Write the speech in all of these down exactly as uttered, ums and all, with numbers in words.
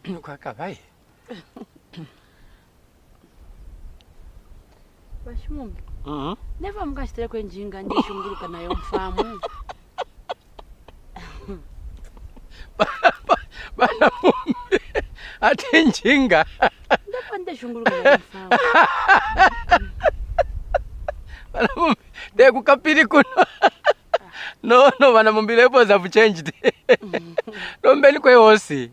Kwa kabai. Bashimumbi. Mhm. Neva mkashitele kwenjinga ndishunguluka nayo mfamu. Bana mumbi. Ati njinga. Ndepa ndishunguluka nayo mfamu. Bana mumbi. De kukapiri kuno. No, no, bana mumbi levels have changed. Don't be like hosi.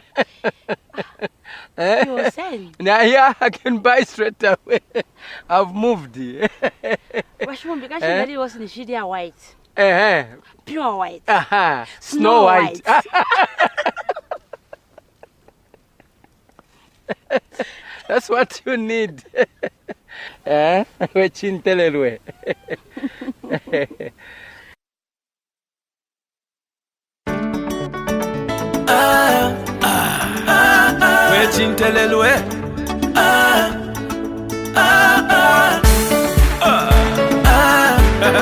You're saying? Now here I can buy straight away. I've moved. Bashimumbi kashitele eh? Was ni shidi ya white. Eh, pure white. Aha. Snow, Snow white. white. That's what you need. Eh? We chintelelwe. Ah, ah, ah, ah. We chintelelwe. Ah, ah, ah. Ah, ah.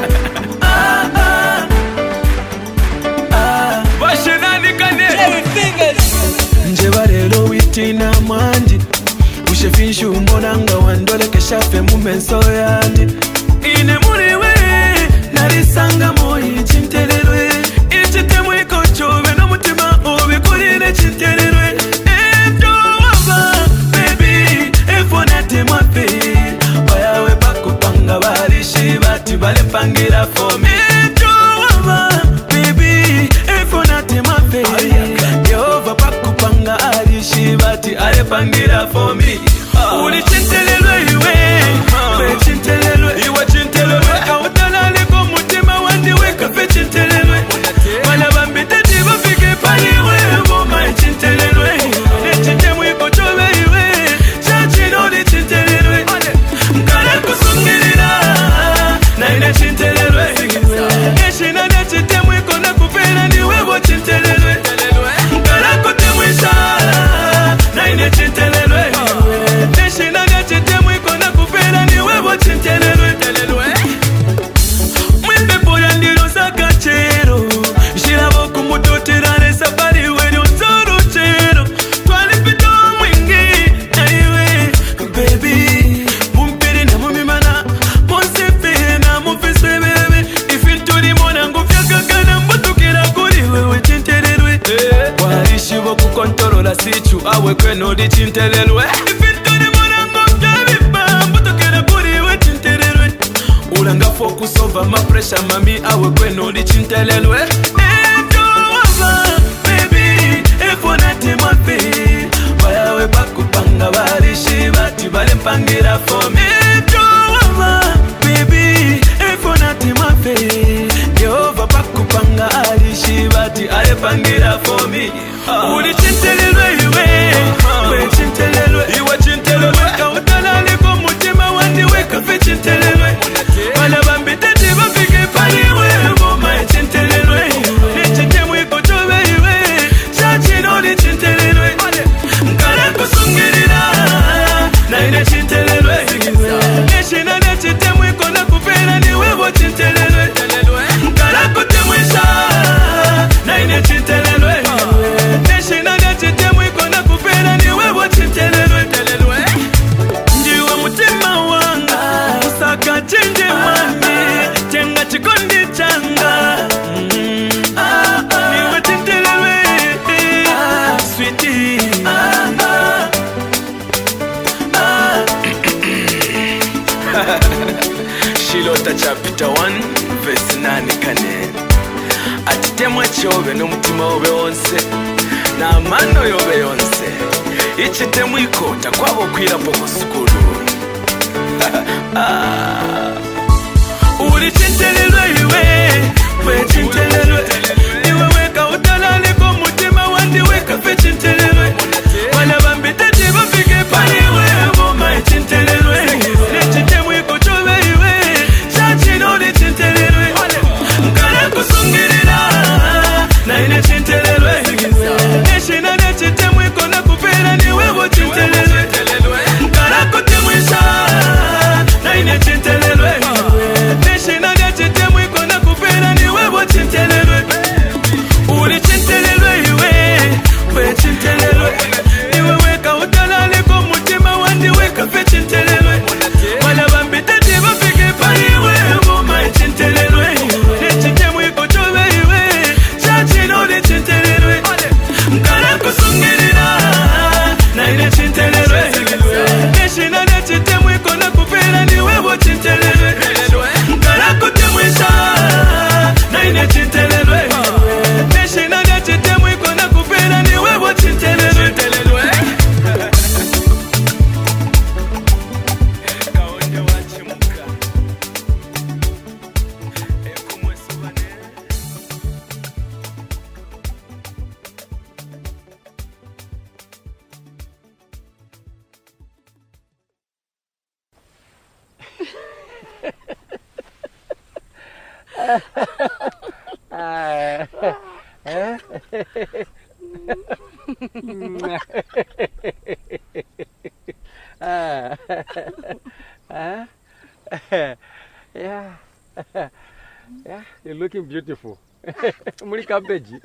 Njebarelo witina mwanji Ushefishu mbonanga wandole keshafe mumenso yandi Ine muriwe narisanga moyi chintelelwe Ichitemu iko chobe no mutima obi kurine chintelelwe Ebyo waba baby efonate mwape Wayawe bakupanga barishi bati bale pangira for me Ebyo waba baby efonate mwape Yehova bakupanga arishi bati ale pangira for me Uli chintelelwe iwe We chintelelwe Iwa chintelelwe Kautala liko mutima wandi weka pe chintelelwe Wala bambite tiba fike paliwe Moma chintelelwe Nechitemu iko chobe iwe Chachino li chintelelwe Mkala kusungirira Na ine chintelelwe Neshina nechitemu iko na kupela ni webo chintelelwe Mkala kutemwisha Na ine chintelelwe Neshina nechitemu iko na kupela ni webo chintelelwe Mwembe poya ndilo saka chero Shirabo kumutoterane safari wenyo nzoro chero Twalipito mwingi na iwe Baby Mumpiri na mumimana Monsefe na mufiswe bebe Ifinturi mona ngufya kakana mbutukira kuri wewe chintelelwe Warishi boku kontorola sichu awe kweno di chintelelwe Ifinturi mona ngufya biba mbutukira kuri wewe chintelelwe Ulanga focus over my pressure mami awe kweno di chintelelwe Ebyo waba baby efonate mwape Wayawe bakupanga barishi bati bale mpangira for me Ebyo waba baby efonate mwape Yehova bakupanga arishi bati ale pangira for me Uli chintelelwe iwe We chintelelwe Iwa chintelelwe Kautala liko mutima wandi weka fe chintelelwe Wala bambite tiba fike paliwe Moma chintelelwe Nechitemu iko chobe iwe Chachino li chintelelwe Mkala kusungirira Na ine chintelelwe Neshina nechitemu iko na kupela ni webo chintelelwe Mkala kutemwisha Na ine chintelelwe Neshina nechitemu iko na kupela ni webo chintelelwe Njiwa mutima wanga Usaka chinje mami Chenga chikondi changa Niwe chintelelwe Sweetie Shilota chapter one verse nine kane Atitemwa chobe n'umutima wobe wonse Na mano yobe yonse Ichitemu ikota kwabo kwira poko sukulu Uli chintelelwe iwe We chintelelwe Iwe weka utala liko mutima wandi weka fe chintelelwe Wala bambite tiba fike paliwe Moma chintelelwe Nechitemu iko chobe iwe Chachino li chintelelwe Mkala kusungirira Na ine chintelelwe Neshina nechitemu iko na kupela ni webo chintelelwe Mkala kutemwisha Na ine chintelelwe Neshina nechitemu iko na kupela ni webo chintelelwe Ah. Eh? Ah. Ah. Yeah. Yeah, you're looking beautiful. Muli cabbage.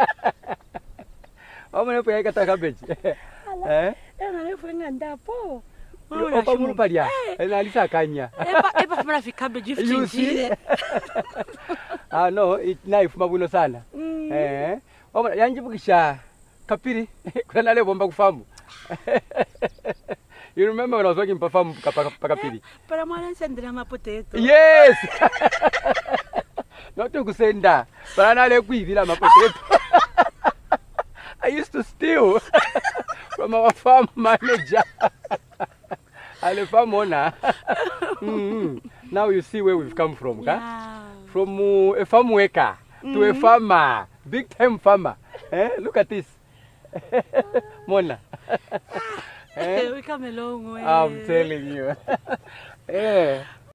Omone po yakata cabbage. Eh? Ena lefu nganda po. Opa mulu palia. Ena lisa kanya. Epa epa funa fi cabbage You see? Ah no, it knife mabuno sana. Eh? Omone yanjibukisha kapiri. Kuna leo bomba kufamu. You remember when I was working in farm Pakapiri? Para mwana sendera ma potato. Yes. Not to senda. But I know kuivila ma potato. I used to steal from our farm manager. And the farm owner. Mm-hmm. Now you see where we've come from, Yeah. huh? From uh, a farm worker mm-hmm. to a farmer, big time farmer. Eh? Look at this. Mona. Eh? We come a long way. I'm telling you. Yeah.